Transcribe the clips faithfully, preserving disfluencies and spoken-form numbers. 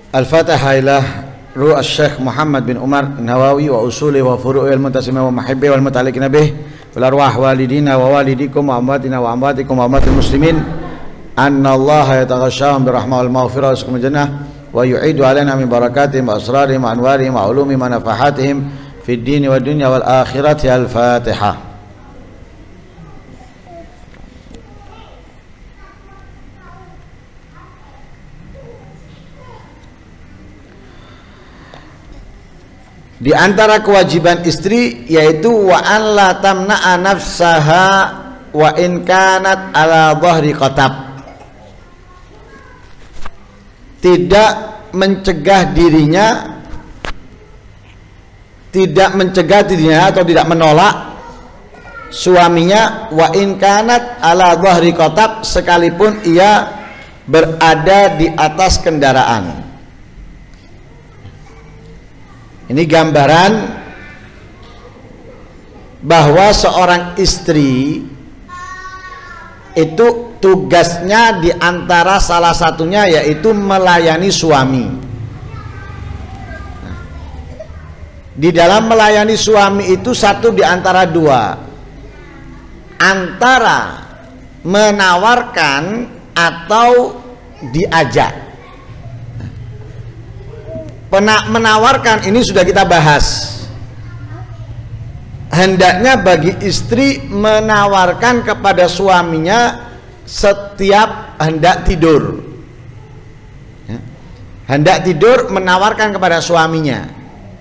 Al-Fatihah ila ruh Syekh Muhammad bin Umar Nawawi wa usuli wa furu'i wal muntasimi wa muhibbi wal muta'alliqina bih wal arwah walidina wa walidikum wa amwatina wa amwatikum wa amwatil muslimin anna Allah yataghashshahum birahmah wal maghfirah wa yasqum jannah wa yu'idu alaina min barakatihim wa asrarihim wa anwarihim wa ulumihim wa nafahatihim fid dini wa dunya wal akhirati. Al-Fatihah. Di antara kewajiban istri yaitu wa an la tamna'a nafsaha wa in kanat ala dhahri qatab. Tidak mencegah dirinya, tidak mencegah dirinya atau tidak menolak suaminya wa in kanat ala dhahri qatab, sekalipun ia berada di atas kendaraan. Ini gambaran bahwa seorang istri itu tugasnya diantara salah satunya yaitu melayani suami. Nah, di dalam melayani suami itu satu diantara dua, antara menawarkan atau diajak. Penak menawarkan ini sudah kita bahas. Hendaknya bagi istri menawarkan kepada suaminya setiap hendak tidur. Hendak tidur menawarkan kepada suaminya.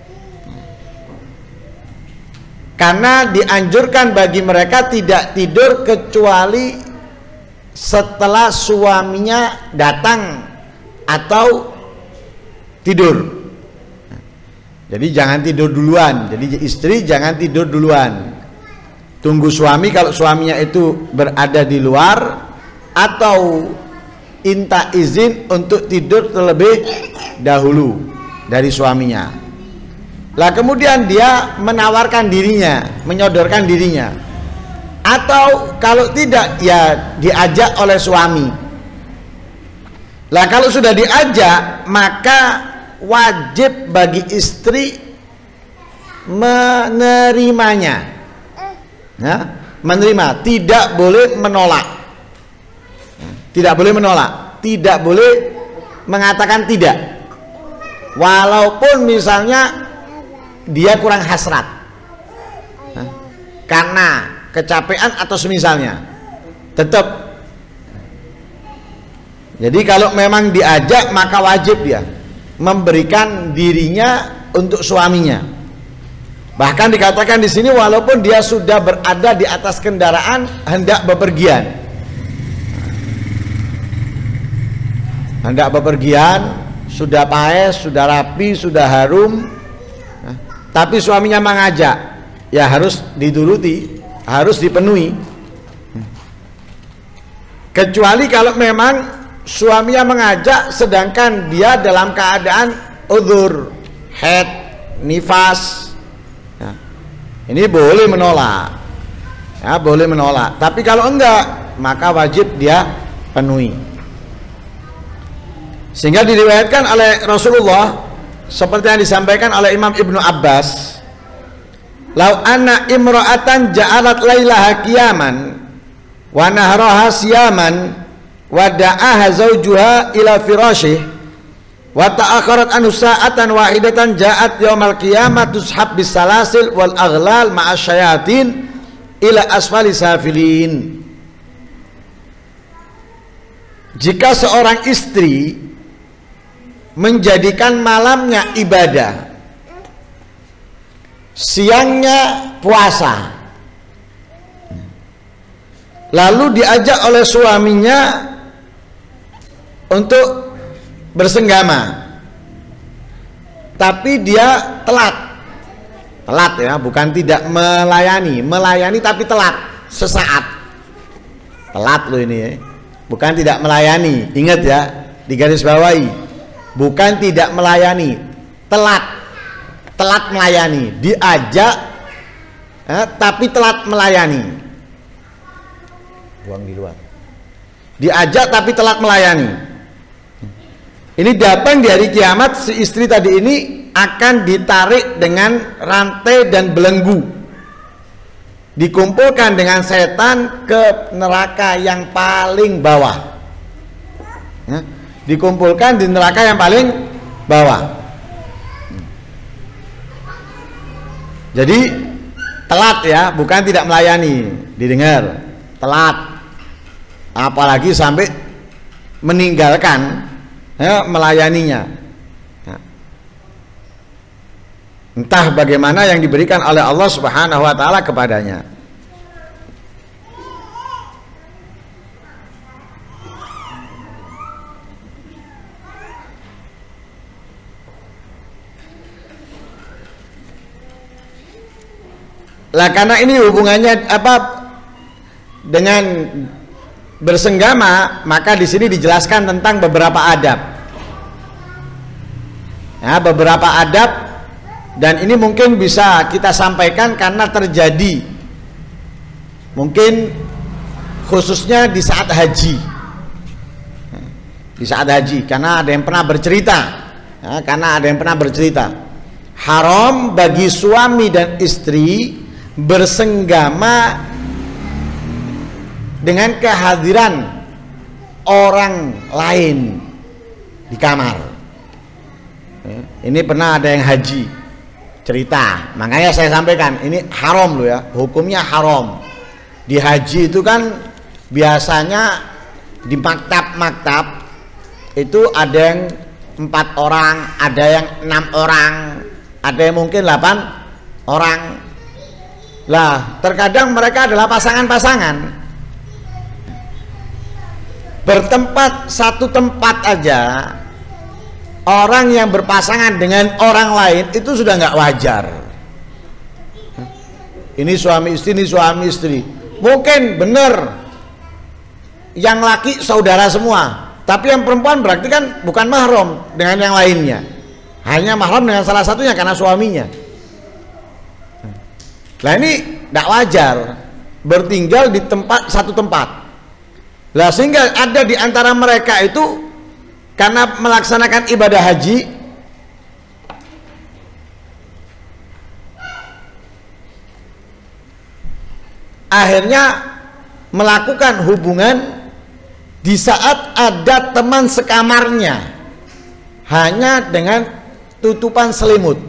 Karena dianjurkan bagi mereka tidak tidur kecuali setelah suaminya datang atau tidur. Jadi jangan tidur duluan. Jadi istri jangan tidur duluan. Tunggu suami kalau suaminya itu berada di luar, atau minta izin untuk tidur terlebih dahulu dari suaminya. Lah kemudian dia menawarkan dirinya, menyodorkan dirinya. Atau kalau tidak ya diajak oleh suami. Lah kalau sudah diajak, maka wajib bagi istri menerimanya, ya, menerima, tidak boleh menolak, tidak boleh menolak, tidak boleh mengatakan tidak, walaupun misalnya dia kurang hasrat, ya, karena kecapean atau semisalnya, tetap. Jadi kalau memang diajak maka wajib dia memberikan dirinya untuk suaminya. Bahkan dikatakan di sini walaupun dia sudah berada di atas kendaraan hendak bepergian. Hendak bepergian, sudah paes, sudah rapi, sudah harum, tapi suaminya mengajak, ya harus dituruti, harus dipenuhi. Kecuali kalau memang suaminya mengajak sedangkan dia dalam keadaan udzur, haid, nifas, ya, ini boleh menolak, ya, boleh menolak. Tapi kalau enggak maka wajib dia penuhi. Sehingga diriwayatkan oleh Rasulullah seperti yang disampaikan oleh Imam Ibnu Abbas, lau anna imra'atan ja'alat lailaha qiyaman wa nahraha siyaman wada'aha zawjuha ila firasyih wa ta'akharat anhu sa'atan wahidatan ja'at yaumal qiyamah tushab bis salasil wal aghlal ma'a syayatin ila asfali safilin. Jika seorang istri menjadikan malamnya ibadah, siangnya puasa, lalu diajak oleh suaminya untuk bersenggama, tapi dia telat, telat ya, bukan tidak melayani, melayani tapi telat, sesaat, telat loh ini ya. Bukan tidak melayani, ingat ya, digaris bawahi, bukan tidak melayani, telat, telat melayani, diajak eh, tapi telat melayani, buang di luar, diajak tapi telat melayani. Ini datang di hari kiamat, si istri tadi ini akan ditarik dengan rantai dan belenggu, dikumpulkan dengan setan ke neraka yang paling bawah, ya, dikumpulkan di neraka yang paling bawah. Jadi telat ya, bukan tidak melayani, didengar telat, apalagi sampai meninggalkan ya, melayaninya. Entah bagaimana yang diberikan oleh Allah Subhanahu wa taala kepadanya. Lah karena ini hubungannya apa dengan bersenggama, maka di sini dijelaskan tentang beberapa adab. Ya, beberapa adab. Dan ini mungkin bisa kita sampaikan karena terjadi mungkin khususnya di saat haji, di saat haji, karena ada yang pernah bercerita, ya, karena ada yang pernah bercerita, haram bagi suami dan istri bersenggama dengan kehadiran orang lain di kamar. Ini pernah ada yang haji cerita, makanya saya sampaikan ini haram loh ya, hukumnya haram. Di haji itu kan biasanya di maktab-maktab itu ada yang empat orang, ada yang enam orang, ada yang mungkin delapan orang. Lah terkadang mereka adalah pasangan-pasangan, bertempat satu tempat aja. Orang yang berpasangan dengan orang lain itu sudah nggak wajar. Ini suami istri, ini suami istri. Mungkin benar yang laki saudara semua, tapi yang perempuan berarti kan bukan mahram dengan yang lainnya. Hanya mahram dengan salah satunya karena suaminya. Nah ini tidak wajar bertinggal di tempat satu tempat. Lah sehingga ada di antara mereka itu karena melaksanakan ibadah haji akhirnya melakukan hubungan di saat ada teman sekamarnya hanya dengan tutupan selimut.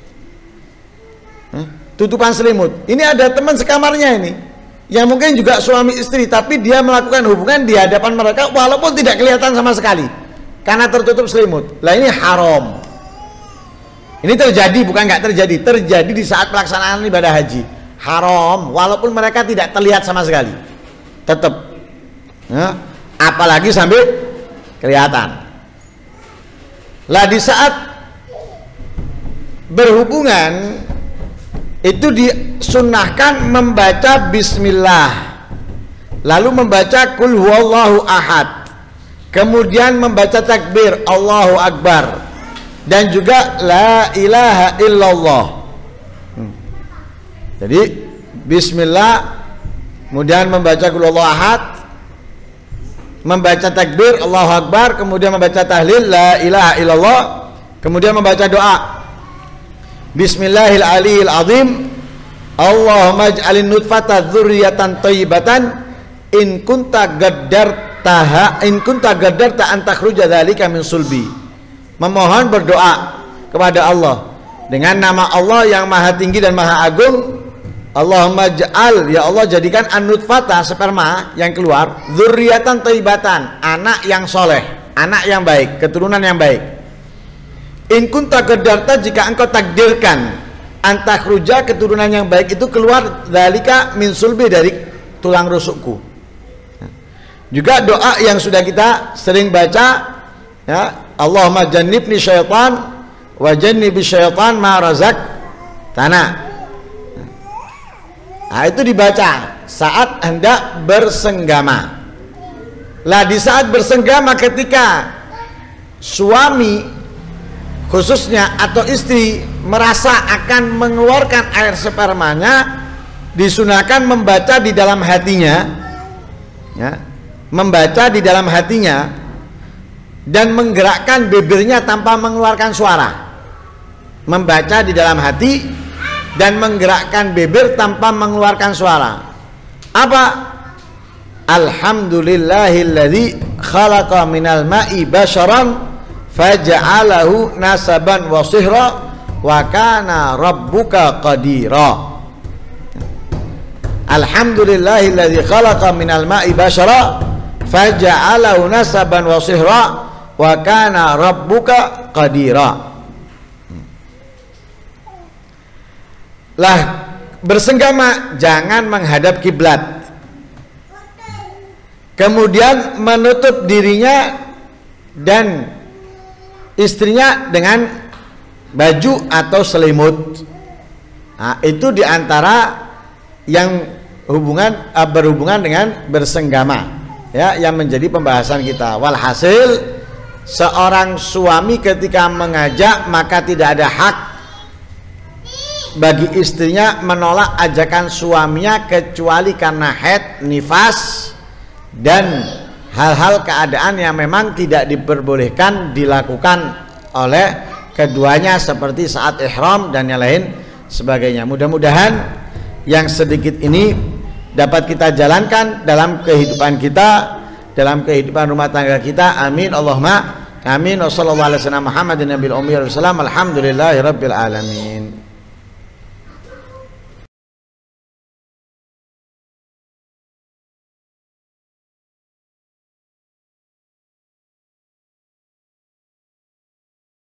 Tutupan selimut. Ini ada teman sekamarnya ini yang mungkin juga suami istri, tapi dia melakukan hubungan di hadapan mereka walaupun tidak kelihatan sama sekali karena tertutup selimut. Lah ini haram. Ini terjadi, bukan nggak terjadi, terjadi di saat pelaksanaan ibadah haji. Haram walaupun mereka tidak terlihat sama sekali, tetap ya, apalagi sambil kelihatan. Lah di saat berhubungan itu disunnahkan membaca bismillah, lalu membaca kul huwallahu ahad, kemudian membaca takbir Allahu Akbar, dan juga la ilaha illallah. hmm. Jadi bismillah, kemudian membaca kul huwallahu ahad, membaca takbir Allahu Akbar, kemudian membaca tahlil la ilaha illallah, kemudian membaca doa Bismillahil azim, Allahumma ij'alin nutfata dzurriyyatan thayyibatan in kunta gaddartaha in kunta gaddarta an takhruja dzalika min sulbi. Memohon berdoa kepada Allah dengan nama Allah yang maha tinggi dan maha agung. Allahumma ja'al, ya Allah jadikan an-nutfata, sperma yang keluar, dzurriyyatan thayyibatan, anak yang soleh, anak yang baik, keturunan yang baik. In kunta gaddarta, jika engkau takdirkan, antakhruja, keturunan yang baik itu keluar, dzalika min sulbi, dari tulang rusukku. Juga doa yang sudah kita sering baca ya, Allahumma jannibni syaitan wa jannibi syaitan ma razaq tanah. Nah, itu dibaca saat hendak bersenggama. Lah di saat bersenggama, ketika suami khususnya atau istri merasa akan mengeluarkan air spermanya, disunahkan membaca di dalam hatinya ya, membaca di dalam hatinya dan menggerakkan bibirnya tanpa mengeluarkan suara. Membaca di dalam hati dan menggerakkan bibir tanpa mengeluarkan suara. Apa? Alhamdulillahilladzi khalaqa minal ma'i basharan faja'alahu nasaban wa sihra wa kana rabbuka qadira. Alhamdulillahilladzi khalaqa minal ma'i bashara faja'alahu nasaban wa sihra wa kana rabbuka qadira. Lah, bersenggama jangan menghadap kiblat, kemudian menutup dirinya dan istrinya dengan baju atau selimut. Nah, itu diantara yang hubungan uh, berhubungan dengan bersenggama, ya, yang menjadi pembahasan kita. Walhasil, seorang suami ketika mengajak maka tidak ada hak bagi istrinya menolak ajakan suaminya kecuali karena haid, nifas, dan hal-hal keadaan yang memang tidak diperbolehkan dilakukan oleh keduanya seperti saat ihram dan yang lain sebagainya. Mudah-mudahan yang sedikit ini dapat kita jalankan dalam kehidupan kita, dalam kehidupan rumah tangga kita. Amin Allahumma amin. Wassallallahu alaihi wasallam Muhammadin nabiyil ummi wasallam. Alhamdulillahirabbil alamin.